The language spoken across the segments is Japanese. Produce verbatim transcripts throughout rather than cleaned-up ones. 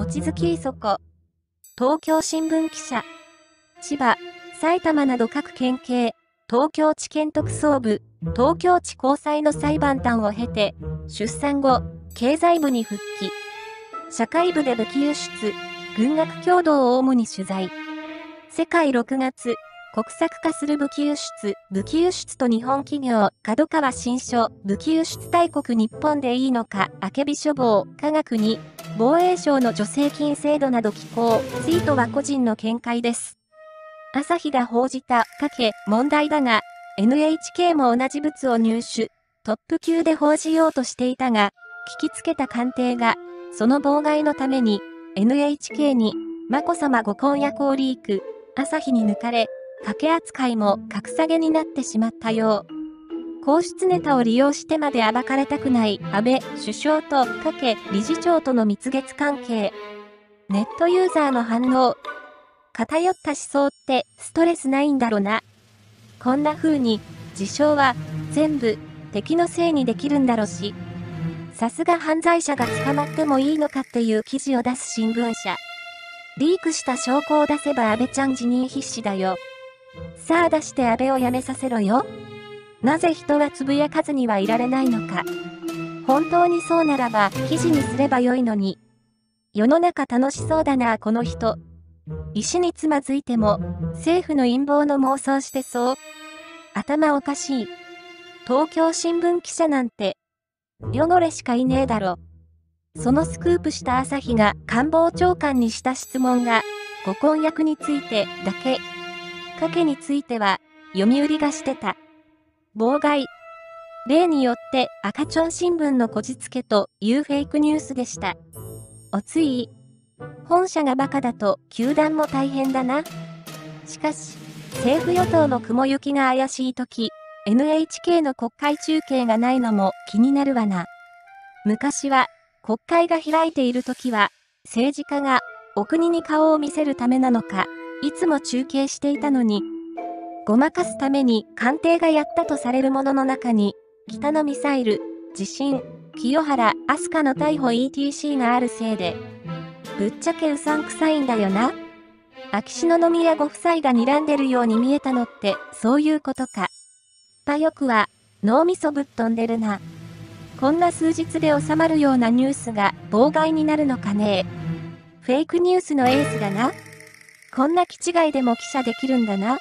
望月磯子、東京新聞記者、千葉、埼玉など各県警、東京地検特捜部、東京地高裁の裁判官を経て、出産後、経済部に復帰。社会部で武器輸出、軍学共同を主に取材。世界ろくがつ、国策化する武器輸出、武器輸出と日本企業、角川新書、武器輸出大国日本でいいのか、あけび処方、科学に、防衛省の助成金制度など寄稿、ツイートは個人の見解です。朝日が報じた、かけ、問題だが、エヌエイチケー も同じ物を入手、トップ級で報じようとしていたが、聞きつけた官邸が、その妨害のために、エヌエイチケー に、眞子さまご婚約をリーク、朝日に抜かれ、賭け扱いも格下げになってしまったよう。皇室ネタを利用してまで暴かれたくない安倍首相と加計理事長との蜜月関係。ネットユーザーの反応。偏った思想ってストレスないんだろな。こんな風に事象は全部敵のせいにできるんだろし。さすが犯罪者が捕まってもいいのかっていう記事を出す新聞社。リークした証拠を出せば安倍ちゃん辞任必至だよ。さあ出して安倍を辞めさせろよ。なぜ人はつぶやかずにはいられないのか。本当にそうならば記事にすればよいのに。世の中楽しそうだなこの人。石につまずいても政府の陰謀の妄想してそう。頭おかしい。東京新聞記者なんて汚れしかいねえだろ。そのスクープした朝日が官房長官にした質問がご婚約についてだけ。賭けについては読売がしてた。妨害。例によって赤ちょん新聞のこじつけというフェイクニュースでした。おつい。本社がバカだと球団も大変だな。しかし、政府与党の雲行きが怪しいとき、エヌエイチケー の国会中継がないのも気になるわな。昔は、国会が開いているときは、政治家がお国に顔を見せるためなのか、いつも中継していたのに、ごまかすために官邸がやったとされるものの中に、北のミサイル、地震、清原明日香の逮捕 イーティーシー があるせいで、ぶっちゃけうさんくさいんだよな。秋篠宮ご夫妻が睨んでるように見えたのってそういうことか。ぱよくは脳みそぶっ飛んでるな。こんな数日で収まるようなニュースが妨害になるのかねえ。フェイクニュースのエースだな。こんな気違いでも記者できるんだな。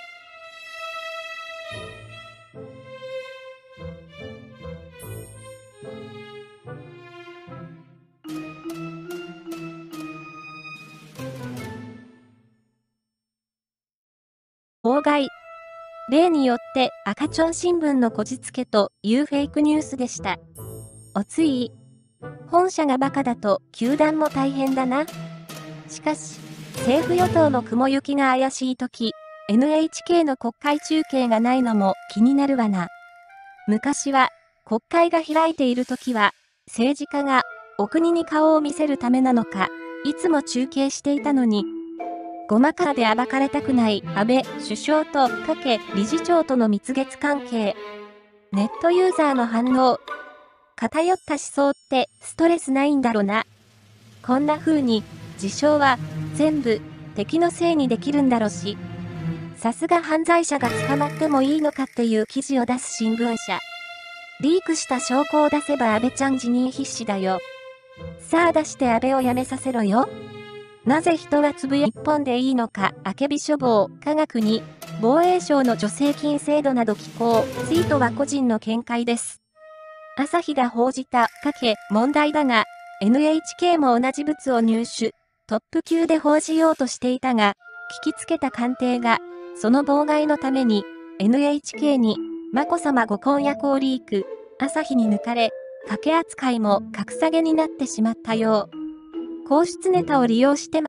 妨害。例によって赤ちょん新聞のこじつけというフェイクニュースでした。おつい。本社がバカだと球団も大変だな。しかし、政府与党の雲行きが怪しいとき、エヌエイチケー の国会中継がないのも気になるわな。昔は、国会が開いているときは、政治家がお国に顔を見せるためなのか、いつも中継していたのに、ごまかで暴かれたくない安倍首相と加計理事長との蜜月関係。ネットユーザーの反応。偏った思想ってストレスないんだろな。こんな風に事象は全部敵のせいにできるんだろし。さすが犯罪者が捕まってもいいのかっていう記事を出す新聞社。リークした証拠を出せば安倍ちゃん辞任必至だよ。さあ出して安倍を辞めさせろよ。なぜ人はつぶや一本でいいのか、あけび処方、科学に、防衛省の助成金制度など寄稿、ツイートは個人の見解です。朝日が報じた、かけ、問題だが、エヌエイチケー も同じ物を入手、トップ級で報じようとしていたが、聞きつけた官邸が、その妨害のために、エヌエイチケー に、眞子さまご婚約をリーク、朝日に抜かれ、賭け扱いも格下げになってしまったよう。皇室ネタを利用してま、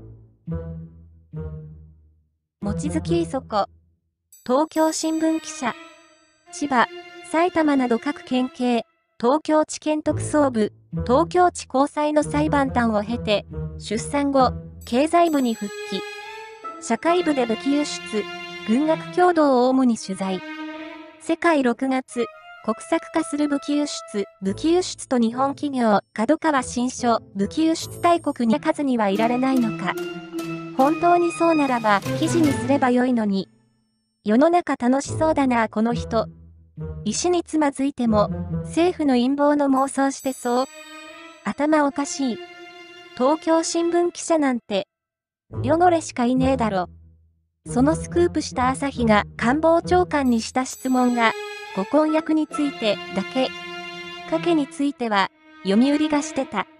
望月磯子、東京新聞記者、千葉、埼玉など各県警、東京地検特捜部、東京地高裁の裁判官を経て、出産後、経済部に復帰。社会部で武器輸出、軍学共同を主に取材。世界ろくがつ、 国策化する武器輸出、武器輸出と日本企業、角川新書、武器輸出大国に数にはいられないのか。本当にそうならば、記事にすればよいのに。世の中楽しそうだな、この人。石につまずいても、政府の陰謀の妄想してそう。頭おかしい。東京新聞記者なんて、汚れしかいねえだろ。そのスクープした朝日が官房長官にした質問が、ご婚約についてだけ。賭けについては、読売がしてた。